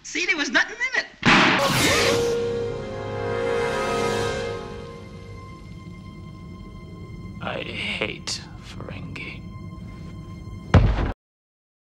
See, there was nothing in it. I hate